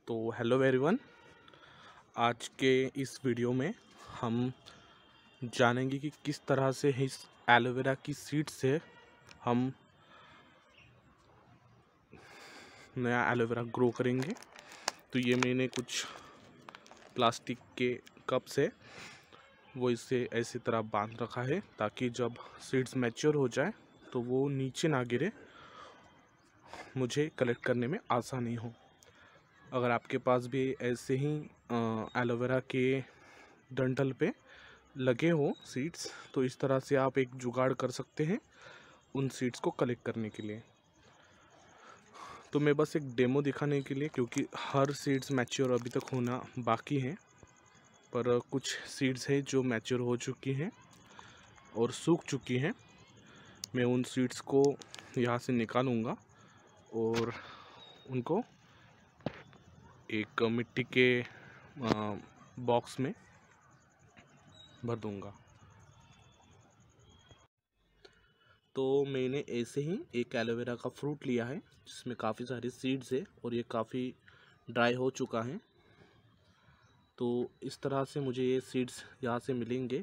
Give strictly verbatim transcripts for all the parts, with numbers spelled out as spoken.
तो hello everyone, आज के इस वीडियो में हम जानेंगे कि किस तरह से इस एलोवेरा की सीड से हम नया एलोवेरा ग्रो करेंगे। तो ये मैंने कुछ प्लास्टिक के कप से वो इसे ऐसी तरह बांध रखा है ताकि जब सीड्स मैच्योर हो जाए तो वो नीचे ना गिरे, मुझे कलेक्ट करने में आसानी हो। अगर आपके पास भी ऐसे ही एलोवेरा के डंठल पे लगे हो सीड्स, तो इस तरह से आप एक जुगाड़ कर सकते हैं उन सीड्स को कलेक्ट करने के लिए। तो मैं बस एक डेमो दिखाने के लिए, क्योंकि हर सीड्स मैच्योर अभी तक होना बाकी है, पर कुछ सीड्स हैं जो मैच्योर हो चुकी हैं और सूख चुकी हैं। मैं उन सीड्स को यहाँ से निकालूंगा और उनको एक मिट्टी के बॉक्स में भर दूंगा। तो मैंने ऐसे ही एक एलोवेरा का फ्रूट लिया है जिसमें काफ़ी सारे सीड्स है और ये काफ़ी ड्राई हो चुका है। तो इस तरह से मुझे ये सीड्स यहाँ से मिलेंगे।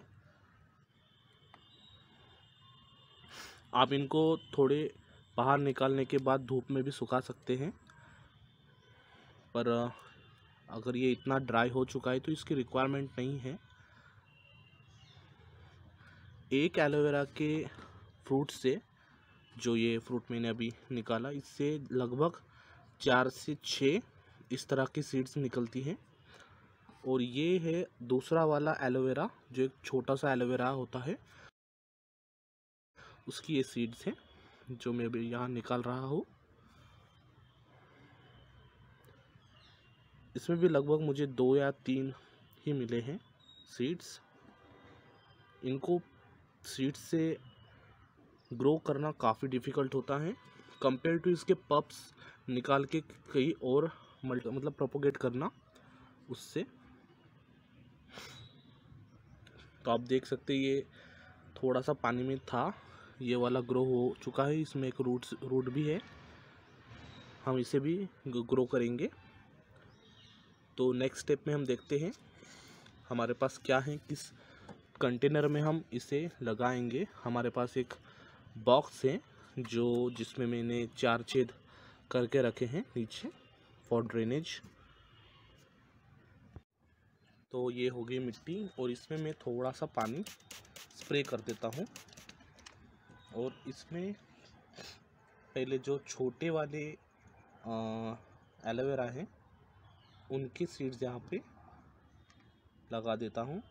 आप इनको थोड़े बाहर निकालने के बाद धूप में भी सुखा सकते हैं, पर अगर ये इतना ड्राई हो चुका है तो इसकी रिक्वायरमेंट नहीं है। एक एलोवेरा के फ्रूट से, जो ये फ्रूट मैंने अभी निकाला, इससे लगभग चार से छः इस तरह की सीड्स निकलती हैं। और ये है दूसरा वाला एलोवेरा, जो एक छोटा सा एलोवेरा होता है, उसकी ये सीड्स हैं जो मैं अभी यहाँ निकाल रहा हूँ। इसमें भी लगभग मुझे दो या तीन ही मिले हैं सीड्स। इनको सीड्स से ग्रो करना काफ़ी डिफ़िकल्ट होता है कंपेयर टू इसके पप्स निकाल के कई और मल्टी मतलब प्रोपोगेट करना उससे। तो आप देख सकते हैं ये थोड़ा सा पानी में था, ये वाला ग्रो हो चुका है। इसमें एक रूट रूट भी है, हम इसे भी ग्रो करेंगे। तो नेक्स्ट स्टेप में हम देखते हैं हमारे पास क्या है, किस कंटेनर में हम इसे लगाएंगे। हमारे पास एक बॉक्स है जो जिसमें मैंने चार छेद करके रखे हैं नीचे फॉर ड्रेनेज। तो ये हो गई मिट्टी और इसमें मैं थोड़ा सा पानी स्प्रे कर देता हूँ। और इसमें पहले जो छोटे वाले एलोवेरा हैं उनकी सीड्स यहाँ पे लगा देता हूँ।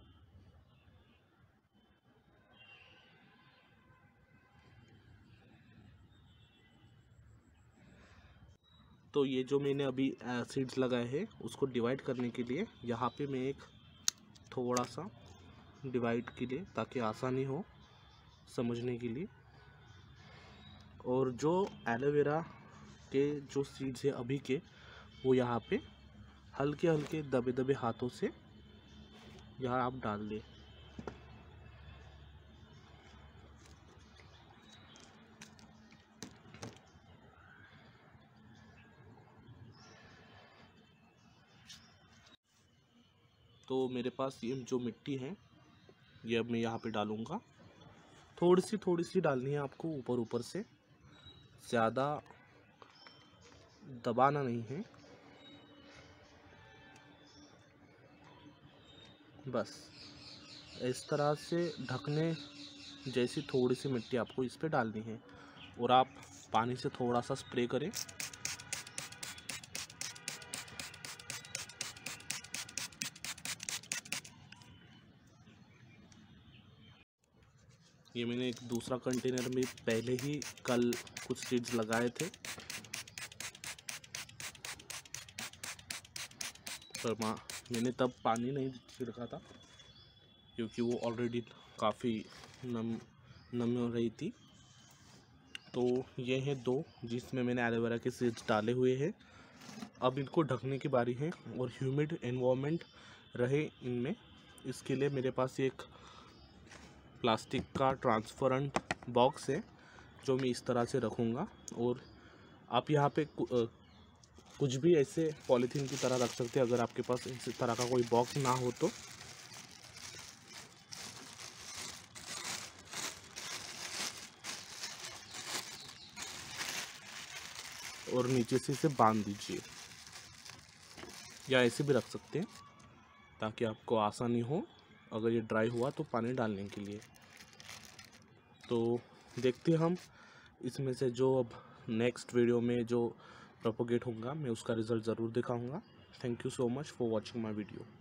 तो ये जो मैंने अभी सीड्स लगाए हैं उसको डिवाइड करने के लिए यहाँ पे मैं एक थोड़ा सा डिवाइड के लिए, ताकि आसानी हो समझने के लिए। और जो एलोवेरा के जो सीड्स है अभी के, वो यहाँ पे हल्के हल्के दबे दबे हाथों से यहाँ आप डाल दें। तो मेरे पास ये जो मिट्टी है ये अब मैं यहाँ पे डालूँगा। थोड़ी सी थोड़ी सी डालनी है आपको, ऊपर ऊपर से, ज़्यादा दबाना नहीं है, बस इस तरह से ढकने जैसी थोड़ी सी मिट्टी आपको इस पे डालनी है। और आप पानी से थोड़ा सा स्प्रे करें। ये मैंने एक दूसरा कंटेनर में पहले ही कल कुछ सीड्स लगाए थे, पर माँ मैंने तब पानी नहीं छिड़का था क्योंकि वो ऑलरेडी काफ़ी नम नम हो रही थी। तो ये हैं दो जिसमें मैंने एलोवेरा के सीड्स डाले हुए हैं। अब इनको ढकने की बारी है और ह्यूमिड एनवायरनमेंट रहे इनमें, इसके लिए मेरे पास एक प्लास्टिक का ट्रांसपेरेंट बॉक्स है जो मैं इस तरह से रखूँगा। और आप यहाँ पे कुछ भी ऐसे पॉलीथीन की तरह रख सकते हैं अगर आपके पास इस तरह का कोई बॉक्स ना हो तो। और नीचे से इसे बांध दीजिए, या ऐसे भी रख सकते हैं ताकि आपको आसानी हो अगर ये ड्राई हुआ तो पानी डालने के लिए। तो देखते हम इसमें से जो अब नेक्स्ट वीडियो में जो प्रोपोगेट होगा मैं उसका रिज़ल्ट ज़रूर दिखाऊंगा। Thank you so much for watching my video.